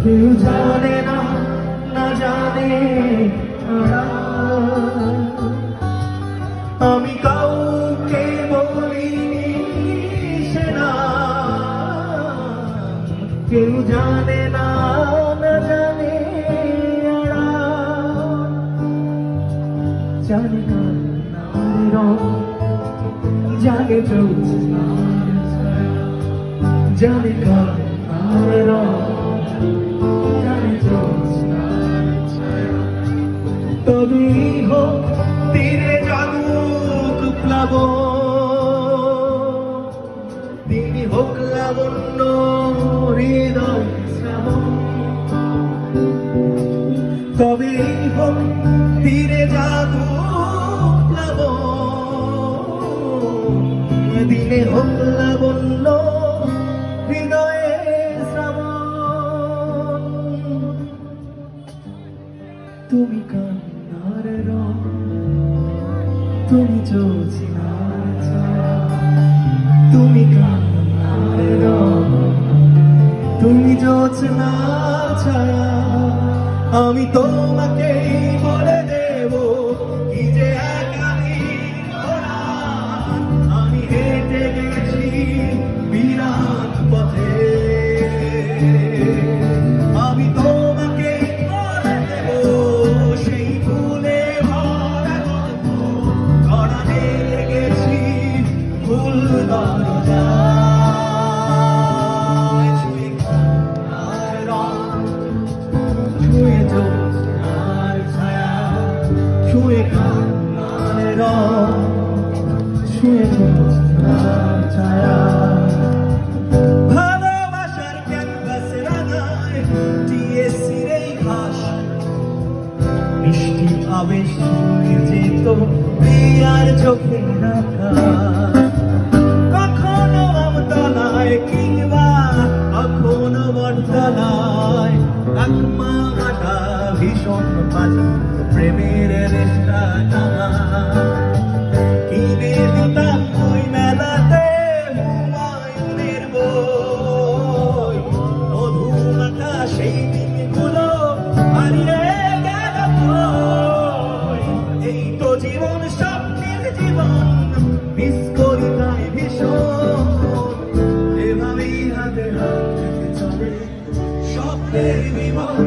কেউ জানে না, না জানে আমি কাউকে বলিনি সে না, কেউ জানে না, না জানে জানে না রং, জানে জ্যোৎস্নার ছায়া, জানে কার রং, জানে জ্যোৎস্নার ছায়া। তবেই হোক তীরে জাগুক প্লাবন, তিনি হোক লাবণ্য হৃদয় শ্রাবণ। তবেই হোক তীরে জাগুক প্লাবন, দিনে হোক লাবণ্য হৃদয়ে শ্রাবণ। তুমি কান্নার রং, তুমি জ্যোৎস্নার ছায়া, তুমি কান্নার রং, তুমি জ্যোৎস্নার ছায়া। আমি তোমাকে বলে দেব কি যে একাধিক ঘোড়া, আমি হেঁটে গেছি বিরাট পথে। আমি তোমাকে বলে দেব সেই ফুলে ভরা গল্প, গড়ানে লেগেছি ফুল দরজায়। ছুঁয়ে কান্নার রং, ছুঁয়ে জ্যোৎস্নার ছায়া, ছুঁয়ে কান্নার রং, ছুঁয়ে জ্যোৎস্নার ছায়া। ভালোবাসার ক্যানভাস রাঙায় টিএসসির এই ঘাস, মিষ্টি আবেশ ছুঁয়ে যেত প্রিয়ার চোখে রাখা। কখনো আমতলায় কিংবা কখনো বটতলায় কাকমাটা ভীষণ বাজে প্রেমের রেশটা টানা। কিনে দিতাম ওই মেলাতে হুমায়ুনের বই, মধুমাখা সেই দিনগুলো হারিয়ে গেল কই। এই তো জীবন, স্বপ্নের জীবন, মিস করি তাই ভীষণ। এভাবেই হাতে হাত রেখে চলে স্বপ্নের বিমান।